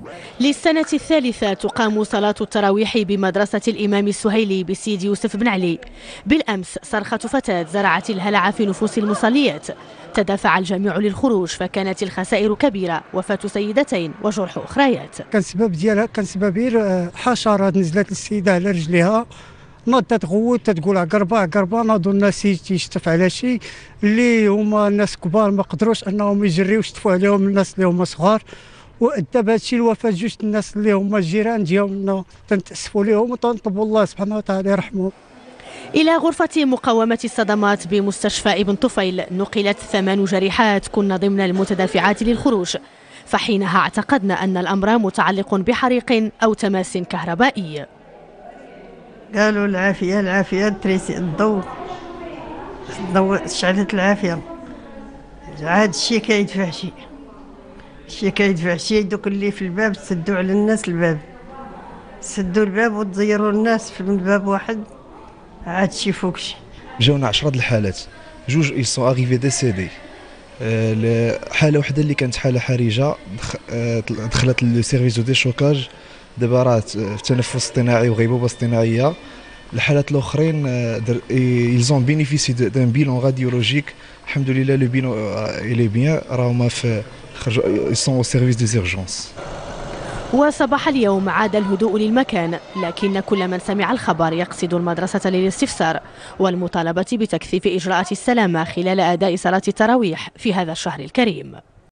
للسنة الثالثة تقام صلاة التراويح بمدرسة الإمام السهيلي بسيدي يوسف بن علي. بالأمس صرخة فتاة زرعت الهلع في نفوس المصليات، تدافع الجميع للخروج فكانت الخسائر كبيرة، وفاة سيدتين وجرح أخريات. كان السبب ديالها كان سبب حشرات نزلت السيدة على رجليها، ناضت تغوت تقول قربا ناضوا الناس تيشتف على شي اللي هما الناس كبار ما قدروش انهم يجريو يشتفوا عليهم الناس اللي هما صغار، وادى بهادشي لوفاه جوج الناس اللي هما الجيران ديالنا، تنتاسفوا لهم وتنطلبوا الله سبحانه وتعالى يرحمهم. إلى غرفة مقاومة الصدمات بمستشفى ابن طفيل نقلت 8 جريحات كن ضمن المتدافعات للخروج، فحينها اعتقدنا أن الأمر متعلق بحريق أو تماس كهربائي. قالوا العافية تريسي الضوء شعلت العافية، عاد الشي كيدفع شي دوك اللي في الباب سدوا على الناس الباب، سدوا الباب وتزيروا الناس في الباب واحد، عاد شي فوقشي. جاونا 10 الحالات، جوج يسون اغيفي ديسيدي، حاله وحده اللي كانت حاله حرجه دخلت للسيرفيس دو شوكاج، دابا راه في تنفس اصطناعي وغيبوبه اصطناعيه. الحالات الاخرين ils ont bénéficié d'un bilan radiologique، الحمد لله لو bilan il est bien، راهما في ils sont au service des urgences. وصباح اليوم عاد الهدوء للمكان، لكن كل من سمع الخبر يقصد المدرسة للاستفسار والمطالبة بتكثيف إجراءات السلامة خلال أداء صلاة التراويح في هذا الشهر الكريم.